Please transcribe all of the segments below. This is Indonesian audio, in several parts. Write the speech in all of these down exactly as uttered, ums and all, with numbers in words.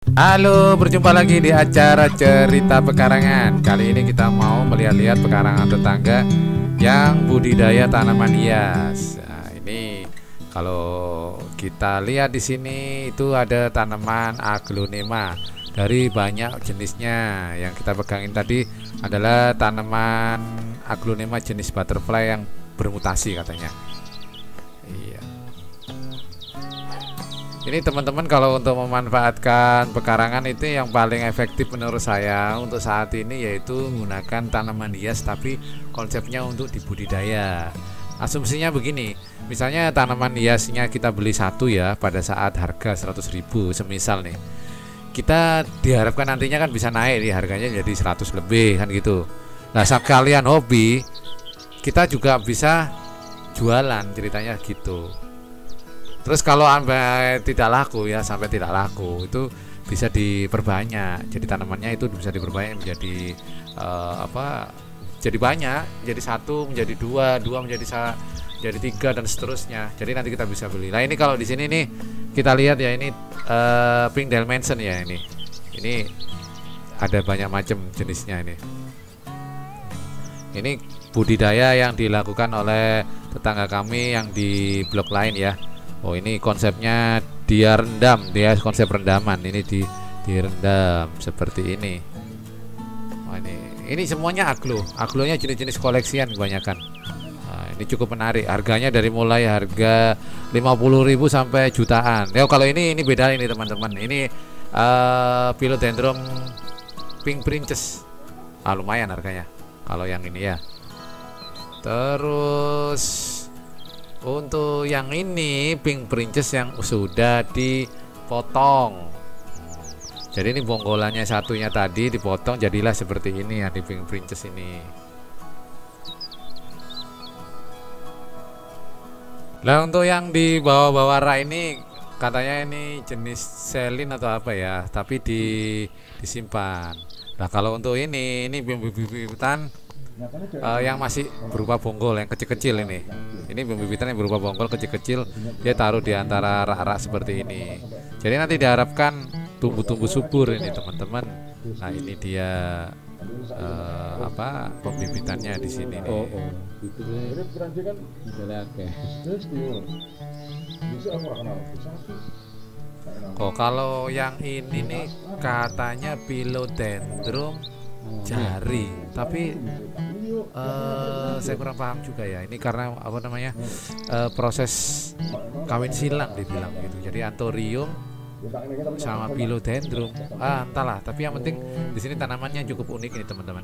Halo, berjumpa lagi di acara Cerita Pekarangan. Kali ini kita mau melihat-lihat pekarangan tetangga yang budidaya tanaman hias. Nah, ini kalau kita lihat di sini itu ada tanaman aglonema dari banyak jenisnya. Yang kita pegangin tadi adalah tanaman aglonema jenis butterfly yang bermutasi katanya. Iya. Ini teman-teman, kalau untuk memanfaatkan pekarangan itu yang paling efektif menurut saya untuk saat ini yaitu menggunakan tanaman hias, tapi konsepnya untuk dibudidaya. Asumsinya begini, misalnya tanaman hiasnya kita beli satu ya pada saat harga seratus ribu semisal nih, kita diharapkan nantinya kan bisa naik nih harganya jadi seratus lebih kan gitu. Nah, saat kalian hobi, kita juga bisa jualan, ceritanya gitu. Terus kalau sampai tidak laku ya, sampai tidak laku itu bisa diperbanyak. Jadi tanamannya itu bisa diperbanyak menjadi uh, apa? Jadi banyak, jadi satu menjadi dua, dua menjadi sa, jadi tiga dan seterusnya. Jadi nanti kita bisa beli. Nah, ini kalau di sini nih kita lihat ya, ini uh, pink dalmatian ya ini. Ini ada banyak macam jenisnya ini. Ini budidaya yang dilakukan oleh tetangga kami yang di blok lain ya. Oh, ini konsepnya dia rendam, dia konsep rendaman. Ini di direndam seperti ini. Oh, ini ini semuanya aglo, aglonya jenis-jenis koleksian kebanyakan. Nah, ini cukup menarik. Harganya dari mulai harga lima puluh ribu sampai jutaan. Ya, kalau ini ini beda ini teman-teman. Ini uh, Philodendron Pink Princess. Ah, lumayan harganya. Kalau yang ini ya. Terus untuk yang ini Pink Princess yang sudah dipotong. Jadi ini bonggolannya satunya tadi dipotong, jadilah seperti ini ya di Pink Princess ini. Nah, untuk yang di bawah-bawah rak ini katanya ini jenis selin atau apa ya, tapi di disimpan. Nah, kalau untuk ini ini bibit-bibitan uh, yang masih berupa bonggol yang kecil-kecil ini. Ini pembibitan yang berupa bonggol kecil-kecil, dia taruh di antara rak-rak seperti ini. Jadi nanti diharapkan tumbuh-tumbuh subur ini teman-teman. Nah, ini dia uh, apa pembibitannya di sini nih. Oh, oh. Gitu deh. Oh, kalau yang ini nih katanya Philodendron jari, tapi uh, saya kurang paham juga ya. Ini karena apa namanya uh, proses kawin silang dibilang gitu. Jadi anthurium sama Philodendron, ah entahlah. Tapi yang penting di sini tanamannya cukup unik ini teman-teman.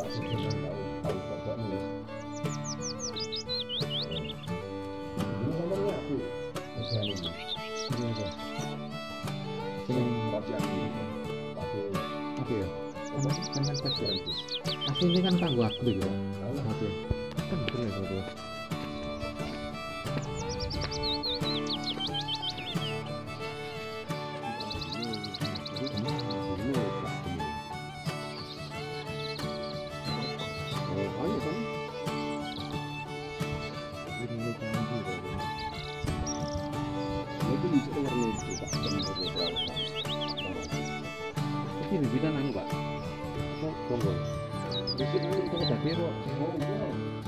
Ini kan tangguh aku ya. Oke. Kan betul ya, betul. Ini bibitan anu, Pak. Bonggol. Di sini itu ada biru.